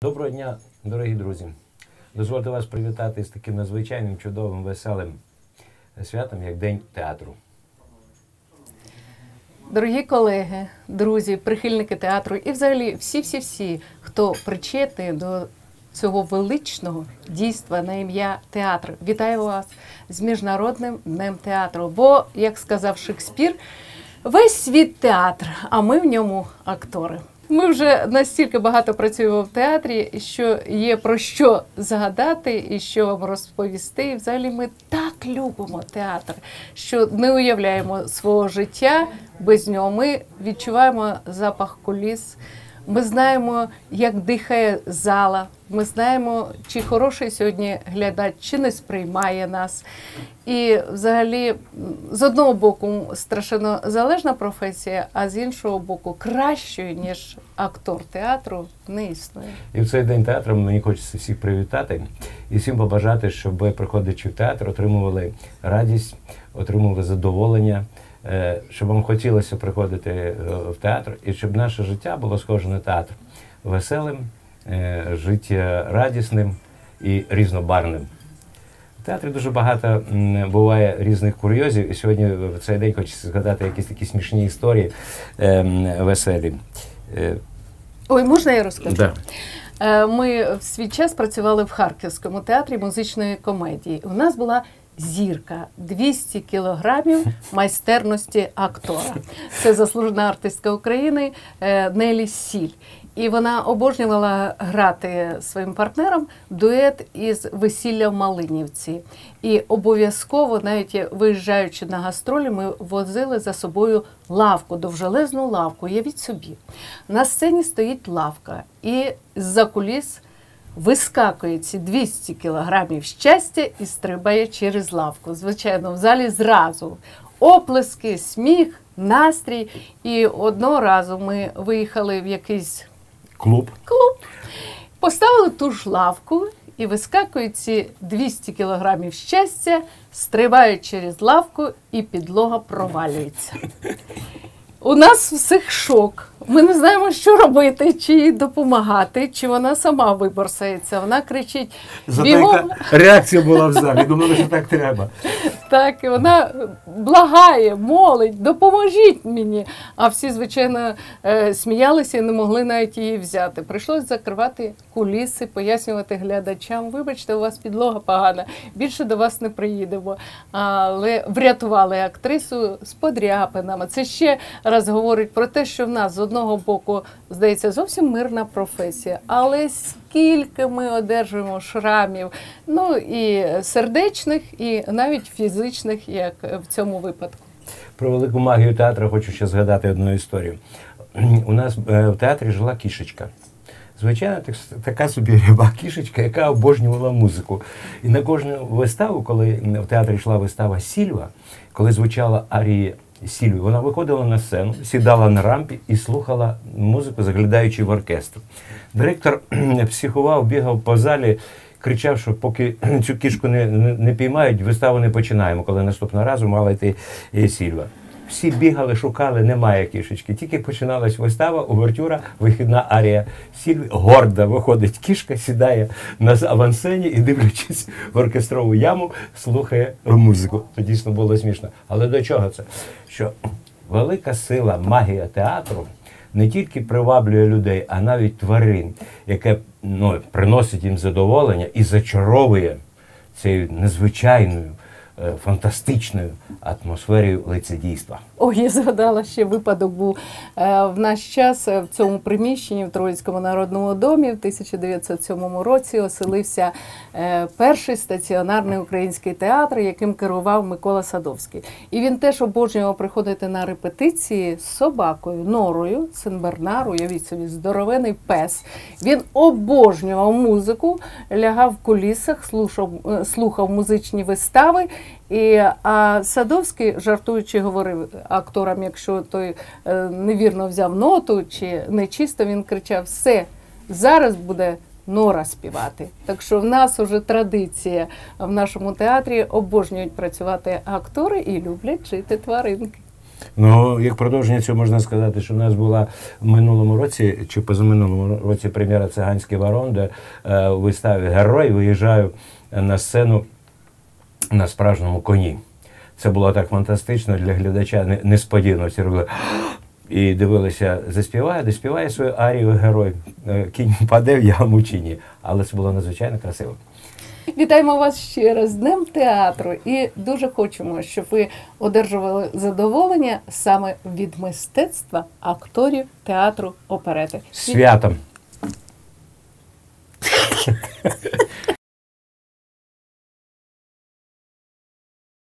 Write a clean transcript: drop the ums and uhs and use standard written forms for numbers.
Доброго дня, дорогі друзі! Дозвольте вас привітати з таким надзвичайним, чудовим, веселим святом, як День театру. Дорогі колеги, друзі, прихильники театру і взагалі всі, хто причетний до цього величного дійства на ім'я театр. Вітаю вас з Міжнародним днем театру. Бо, як сказав Шекспір, весь світ театр, а ми в ньому актори. Ми вже настільки багато працюємо в театрі, що є про що згадати і що вам розповісти. І взагалі ми так любимо театр, що не уявляємо свого життя без нього. Ми відчуваємо запах куліс, ми знаємо, як дихає зала, ми знаємо, чи хороший сьогодні глядач, чи не сприймає нас. І взагалі, з одного боку, страшенно залежна професія, а з іншого боку, кращою, ніж актор театру, не існує. І в цей День театру мені хочеться всіх привітати і всім побажати, щоб ви, приходячи в театр, отримували радість, отримували задоволення, щоб вам хотілося приходити в театр, і щоб наше життя було схоже на театр. Веселим, життєрадісним і різнобарвним. В театрі дуже багато буває різних курйозів, і сьогодні в цей день хочеться згадати якісь такі смішні історії веселі. Ой, можна я розкажу? Да. Ми в свій час працювали в Харківському театрі музичної комедії. У нас була зірка, 200 кілограмів майстерності актора. Це заслужена артистка України Нелі Сіль. І вона обожнювала грати своїм партнером дует із «Весілля в Малинівці». І обов'язково, навіть виїжджаючи на гастролі, ми возили за собою лавку, довжелезну лавку. Уявіть собі, на сцені стоїть лавка, і з-за куліс вискакує ці 200 кілограмів щастя і стрибає через лавку. Звичайно, в залі зразу оплески, сміх, настрій. І одного разу ми виїхали в якийсь клуб, поставили ту ж лавку, і вискакують ці 200 кілограмів щастя, стрибають через лавку, і підлога провалюється. У нас всіх шок. Ми не знаємо, що робити, чи їй допомагати, чи вона сама виборсається. Вона кричить бігом. Реакція була в залі, думали, що так треба. Так, і вона благає, молить, допоможіть мені. А всі, звичайно, сміялися і не могли навіть її взяти. Прийшлося закривати куліси, пояснювати глядачам: вибачте, у вас підлога погана, більше до вас не приїдемо. Але врятували актрису з подряпинами. Це ще раз говорить про те, що в нас з одного боку, здається, зовсім мирна професія, але скільки ми одержуємо шрамів, ну і сердечних, і навіть фізичних, як в цьому випадку. Про велику магію театру хочу ще згадати одну історію. У нас в театрі жила кішечка. Звичайно, така собі ряба кішечка, яка обожнювала музику. І на кожну виставу, коли в театрі йшла вистава «Сільва», коли звучала арія Сільві, вона виходила на сцену, сідала на рампі і слухала музику, заглядаючи в оркестр. Директор психував, бігав по залі, кричав, що поки цю кішку не піймають, виставу не починаємо, коли наступного разу мала йти Сільва. Всі бігали, шукали, немає кішечки. Тільки починалась вистава, увертюра, вихідна арія Сільві. Горда виходить кішка, сідає на авансцені і, дивлячись в оркестрову яму, слухає музику. Це дійсно було смішно. Але до чого це? Що велика сила, магія театру не тільки приваблює людей, а навіть тварин, яке приносить їм задоволення і зачаровує цією незвичайною, фантастичною атмосферою лицедійства. Ой, я згадала, ще випадок був в наш час в цьому приміщенні в Троїцькому народному домі в 1907 році оселився перший стаціонарний український театр, яким керував Микола Садовський. І він теж обожнював приходити на репетиції з собакою, Норою, Сен-Бернар, уявіть собі, здоровений пес. Він обожнював музику, лягав в кулісах, слухав музичні вистави. А Садовський, жартуючи, говорив акторам, якщо той невірно взяв ноту чи нечисто, він кричав: все, зараз буде Нора співати. Так що в нас уже традиція в нашому театрі, обожнюють працювати актори і люблять жити тваринки. Ну, як продовження цього можна сказати, що в нас була в минулому році, чи позаминулому році прем'єра «Циганський барон», де у виставі герой виїжджаю на сцену на справжньому коні. Це було так фантастично для глядача, несподівано. Всі робили і дивилися, доспіває свою арію герой. Кінь паде в яму чи ні. Але це було надзвичайно красиво. Вітаємо вас ще раз з Днем театру і дуже хочемо, щоб ви одержували задоволення саме від мистецтва акторів театру оперети. Святом!